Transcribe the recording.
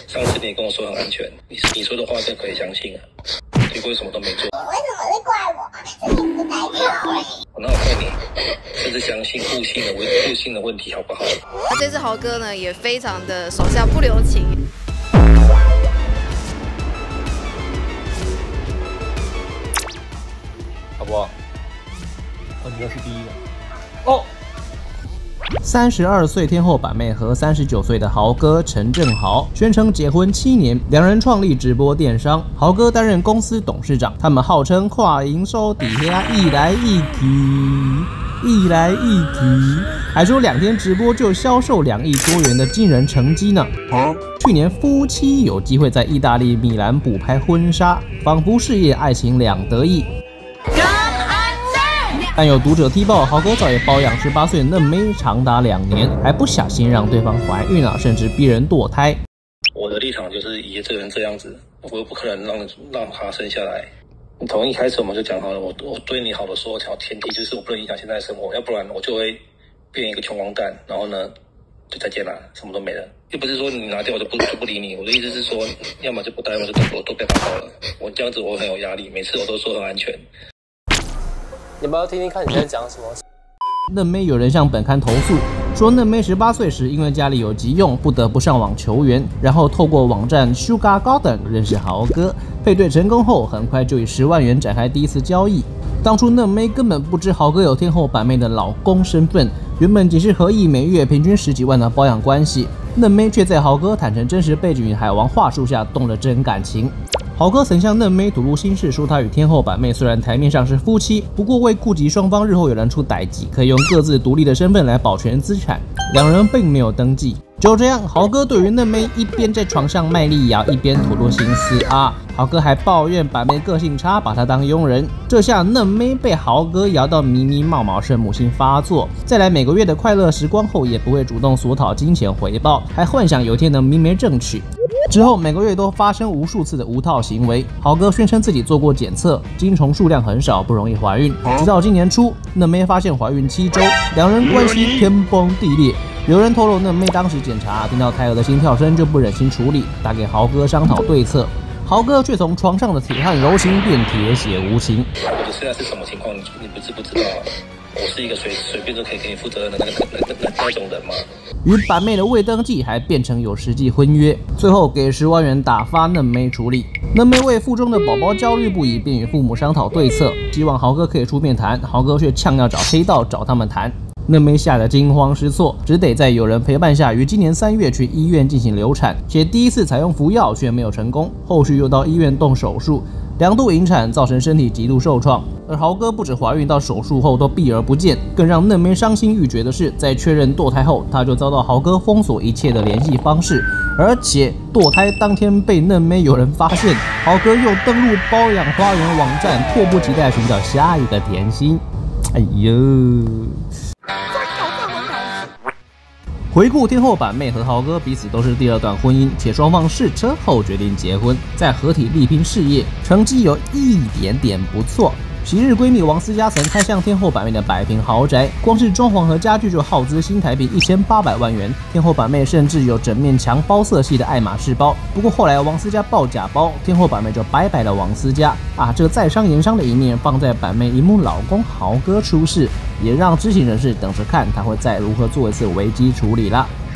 上次你也跟我说很安全，你说的话就可以相信啊，结果什么都没做。 你为什么会怪我？是你不带跳而已。 我哪有怪你？这是相信互信的问题，好不好？ 这次豪哥呢也非常的手下不留情。 好不好？ 哦，你又是第一个。哦。 32岁天后板妹和39岁的豪哥陈正豪宣称结婚7年，两人创立直播电商，豪哥担任公司董事长。他们号称跨营收底下一来一提，还说2天直播就销售2亿多元的惊人成绩呢。去年夫妻有机会在意大利米兰补拍婚纱，仿佛事业爱情两得意。 但有读者踢爆，豪哥早也包养18岁嫩妹长达2年，还不小心让对方怀孕了，甚至逼人堕胎。 我的立场就是以这个人这样子，我又不可能让他生下来。你从一开始我们就讲好了，我对你好的所有条前提就是我不能影响现在的生活，要不然我就会变一个穷光蛋，然后呢就再见了，什么都没了。又不是说你拿掉我就不理你，我的意思是说，要么就不带，要么就都被打爆了。我这样子我很有压力，每次我都说很安全。 你们要听听看你在讲什么？ 嫩妹有人向本刊投诉，说嫩妹18岁时因为家里有急用，不得不上网求援，然后透过网站 Sugar Garden 认识豪哥，配对成功后，很快就以10万元展开第一次交易。当初嫩妹根本不知豪哥有天后板妹的老公身份，原本仅是合意每月平均10几万的包养关系，嫩妹却在豪哥坦诚真实背景与海王话术下动了真感情。 豪哥曾向嫩妹吐露心事，说他与天后板妹虽然台面上是夫妻，不过为顾及双方日后有人出歹疾，可以用各自独立的身份来保全资产，两人并没有登记。就这样，豪哥对于嫩妹一边在床上卖力摇，一边吐露心思啊。豪哥还抱怨板妹个性差，把他当佣人。这下嫩妹被豪哥摇到迷迷冒冒，圣母心发作。再来每个月的快乐时光后，也不会主动索讨金钱回报，还幻想有天能明媒正娶。 之后每个月都发生无数次的无套行为。豪哥宣称自己做过检测，精虫数量很少，不容易怀孕。直到今年初，嫩妹发现怀孕7周，两人关系天崩地裂。有人透露，嫩妹当时检查听到胎儿的心跳声就不忍心处理，打给豪哥商讨对策。豪哥却从床上的铁汉柔情变铁血无情。 我的现在是什么情况？你不知道啊？我是一个随便就可以给你负责任的那种人吗？ 与板妹的未登记还变成有实际婚约，最后给10万元打发嫩妹处理。嫩妹为腹中的宝宝焦虑不已，便与父母商讨对策，希望豪哥可以出面谈。豪哥却呛要找黑道找他们谈。嫩妹吓得惊慌失措，只得在有人陪伴下，于今年3月去医院进行流产，且第一次采用服药却没有成功，后续又到医院动手术。 2度引产造成身体极度受创，而豪哥不止怀孕到手术后都避而不见，更让嫩妹伤心欲绝的是，在确认堕胎后，他就遭到豪哥封锁一切的联系方式，而且堕胎当天被嫩妹有人发现，豪哥又登录包养花园网站，迫不及待寻找下一个甜心。哎呦！ 回顾天后板妹和豪哥彼此都是第2段婚姻，且双方试车后决定结婚，再合体力拼事业，成绩有一点点不错。昔日闺蜜王思佳曾开箱天后板妹的百平豪宅，光是装潢和家具就耗资新台币1800万元。天后板妹甚至有整面墙包色系的爱马仕包，不过后来王思佳爆假包，天后板妹就拜拜了王思佳啊！这个在商言商的一面放在板妹荧幕老公豪哥出事，也让知情人士等着看他会再如何做一次危机处理啦。